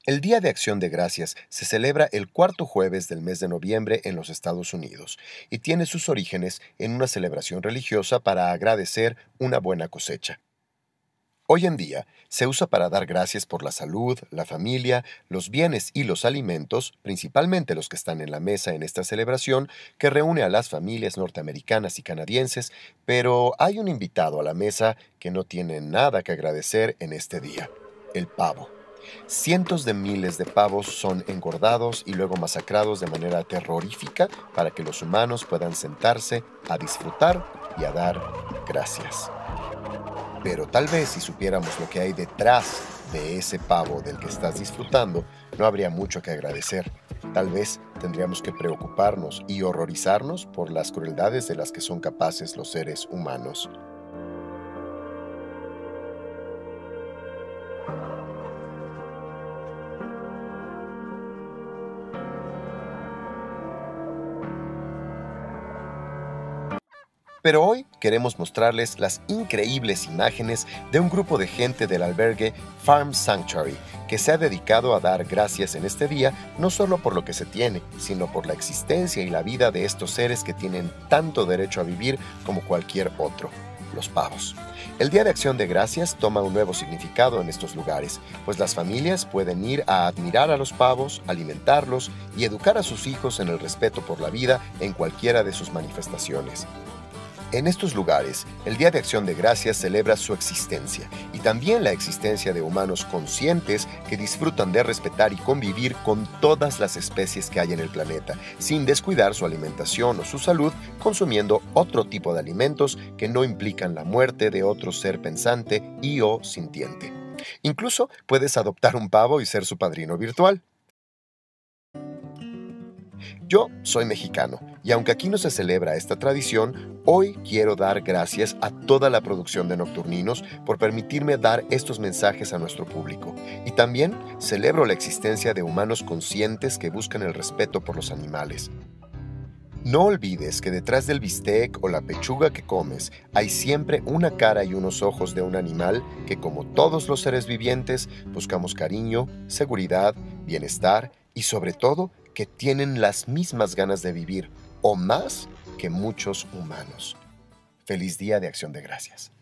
El Día de Acción de Gracias se celebra el cuarto jueves del mes de noviembre en los Estados Unidos y tiene sus orígenes en una celebración religiosa para agradecer una buena cosecha. Hoy en día se usa para dar gracias por la salud, la familia, los bienes y los alimentos, principalmente los que están en la mesa en esta celebración, que reúne a las familias norteamericanas y canadienses, pero hay un invitado a la mesa que no tiene nada que agradecer en este día: el pavo. Cientos de miles de pavos son engordados y luego masacrados de manera terrorífica para que los humanos puedan sentarse a disfrutar y a dar gracias. Pero tal vez si supiéramos lo que hay detrás de ese pavo del que estás disfrutando, no habría mucho que agradecer. Tal vez tendríamos que preocuparnos y horrorizarnos por las crueldades de las que son capaces los seres humanos. Pero hoy queremos mostrarles las increíbles imágenes de un grupo de gente del albergue Farm Sanctuary, que se ha dedicado a dar gracias en este día no solo por lo que se tiene, sino por la existencia y la vida de estos seres que tienen tanto derecho a vivir como cualquier otro: los pavos. El Día de Acción de Gracias toma un nuevo significado en estos lugares, pues las familias pueden ir a admirar a los pavos, alimentarlos y educar a sus hijos en el respeto por la vida en cualquiera de sus manifestaciones. En estos lugares, el Día de Acción de Gracias celebra su existencia y también la existencia de humanos conscientes que disfrutan de respetar y convivir con todas las especies que hay en el planeta, sin descuidar su alimentación o su salud, consumiendo otro tipo de alimentos que no implican la muerte de otro ser pensante y o sintiente. Incluso puedes adoptar un pavo y ser su padrino virtual. Yo soy mexicano y aunque aquí no se celebra esta tradición, hoy quiero dar gracias a toda la producción de Nocturninos por permitirme dar estos mensajes a nuestro público. Y también celebro la existencia de humanos conscientes que buscan el respeto por los animales. No olvides que detrás del bistec o la pechuga que comes hay siempre una cara y unos ojos de un animal que, como todos los seres vivientes, buscamos cariño, seguridad, bienestar y sobre todo que tienen las mismas ganas de vivir o más que muchos humanos. Feliz Día de Acción de Gracias.